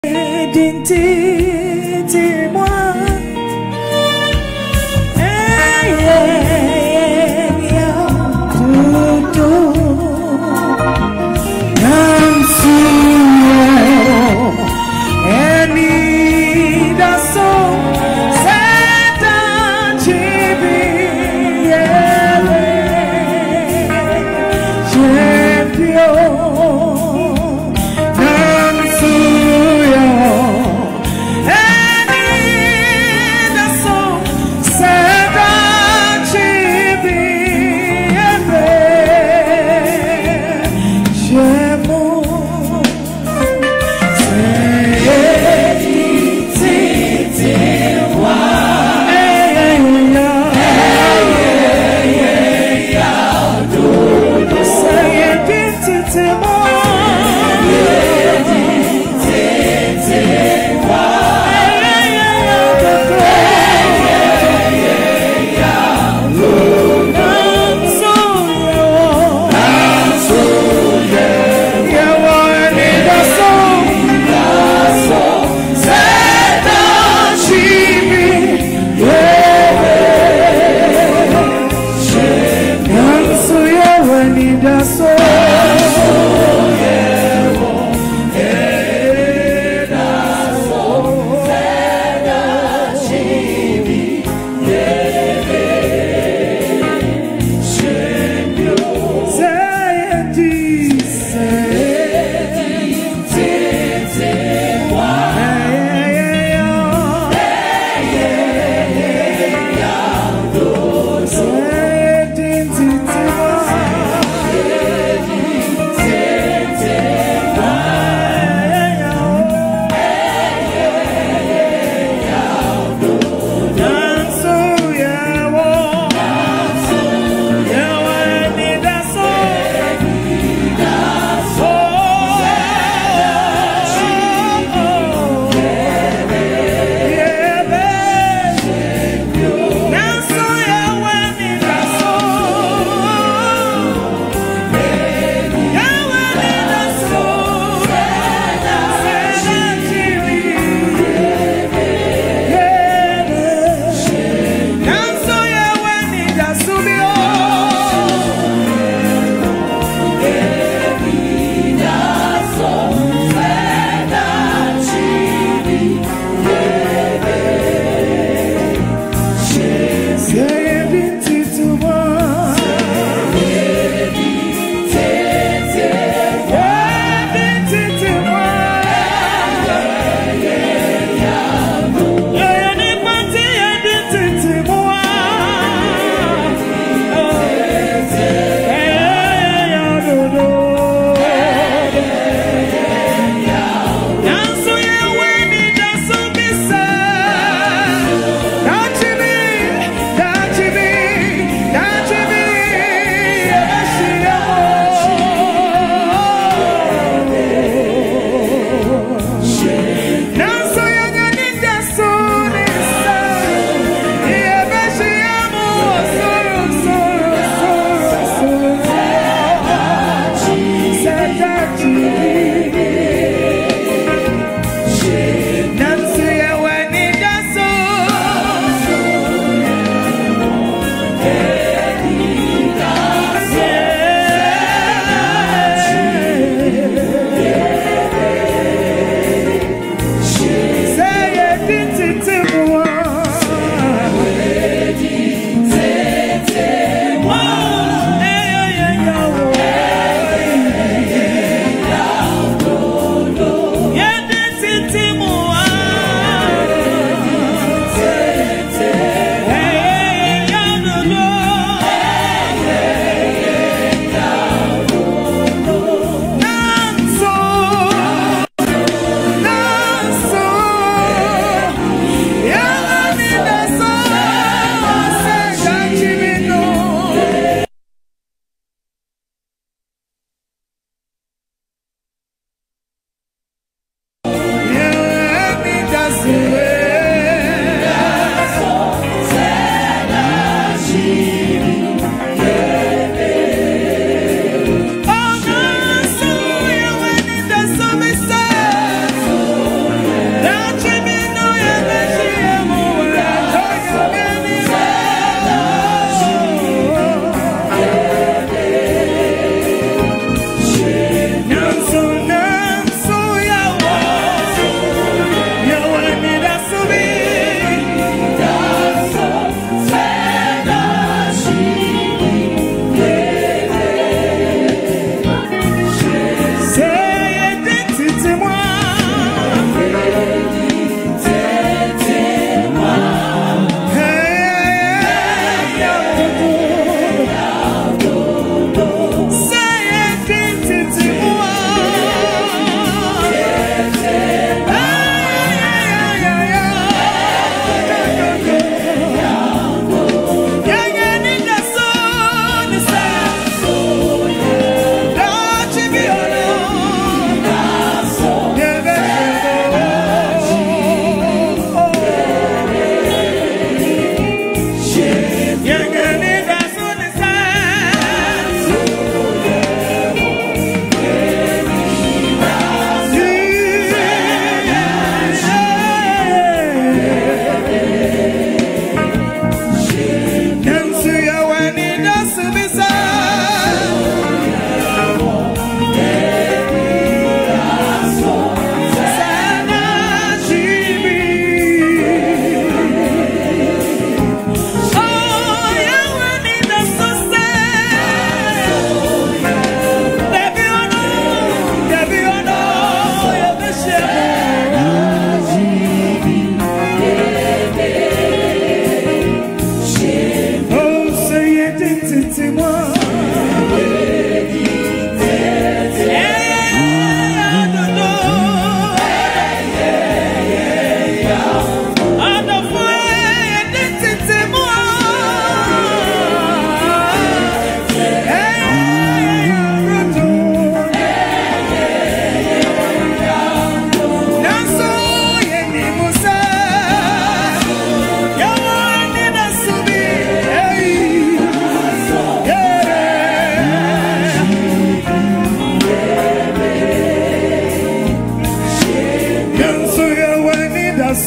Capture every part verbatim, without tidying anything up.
Dis-moi,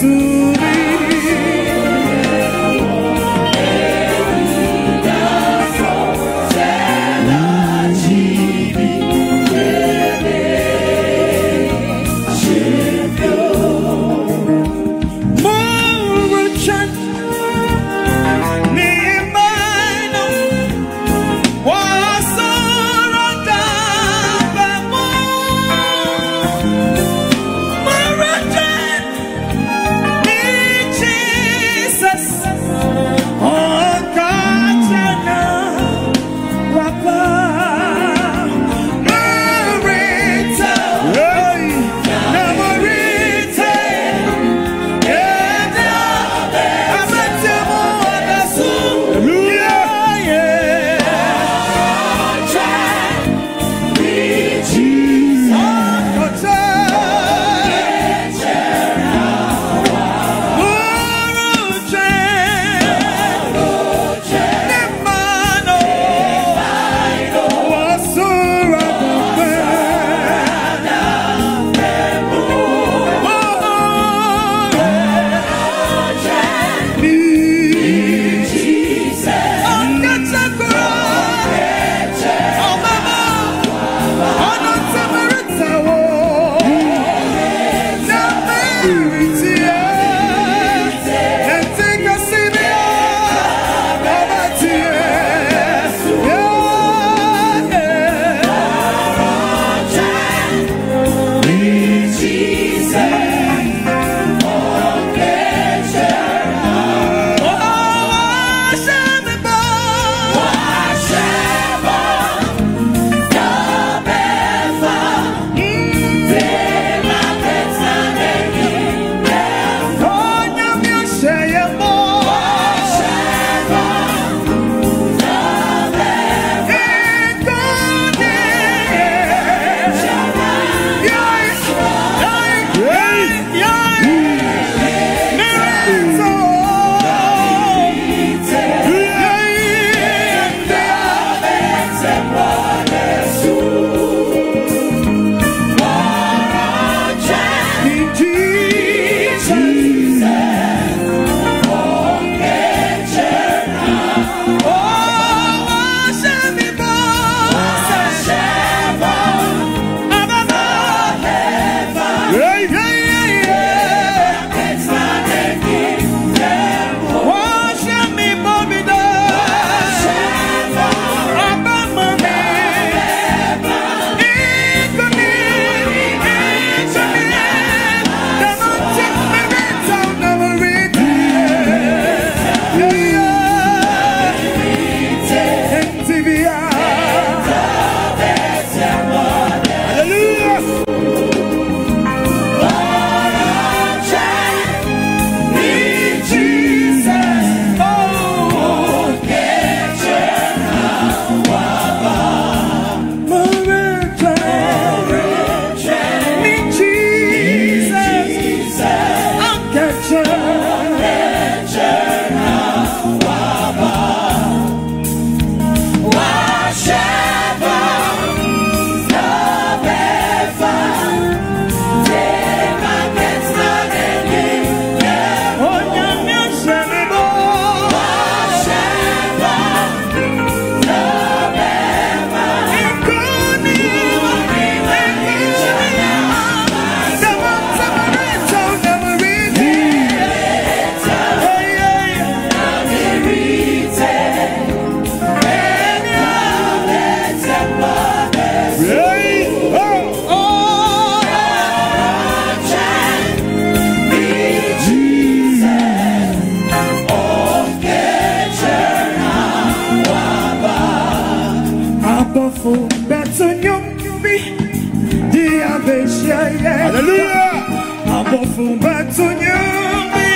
Hallelujah. Abofu batunyumi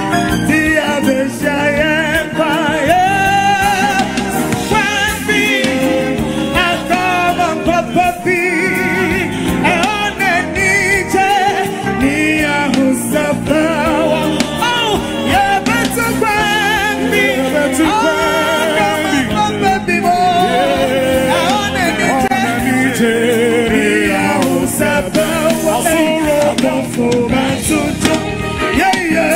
dia besha empire. Wabi akaba papapi aone nije ni ahusafawa. Oh yeah, betu wabi betu wabi papapi mo aone nije ni ahusafawa. Yeah, yeah.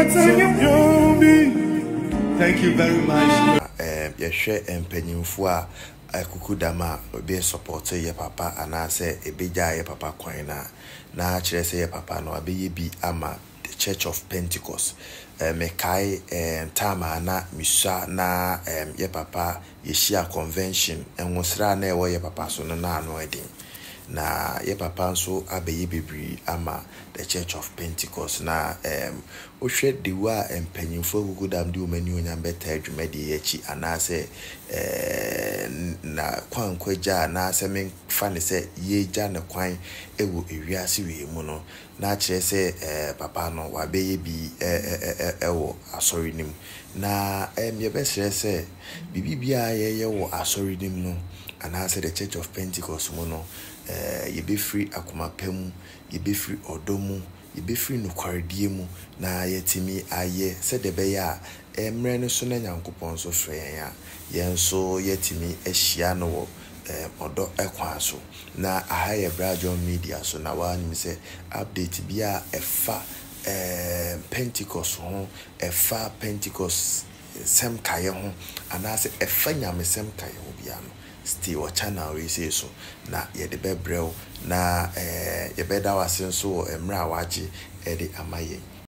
Thank you very much. Um, you share empenyimfo a kukudama be support your papa and I say a beja your papa coina. Na chere say your papa no abe bi ama the Church of Pentecost. Um, mekai um, tama na misha na um, your papa yeshia convention and wasra na ewo your papa so na ano edin. Na ye papa nso abeye bibiri ama the Church of Pentecost na um ohwe diwa empanyimfo gugudam di omani onyam beta adwumadi echi anase eh na kwankwaja na se men fa ne se ye gya ne kwan ewo ewiase we mu no na kire se eh papa no wabeye bi eh ewo asori nim na em ye besere se bibibia ye ye wo asori nim no anase the Church of Pentecost mu no eh ye be free akoma pam ye be free odomu ye be free no kwaredie mu na yetimi aye se de be ya emre no so na nyankopon so frɛ yan ya yen so yetimi ahia no wo eh odo ekwan so na aha ye Brajon Media so na wa nim se update bia efa eh Pentecost ho efa Pentecost sem kaye ho anase efa nyame sem kaye ho bia no still channel we say so na ye de bebrel na eh ye beda wase so emra waje e de amaye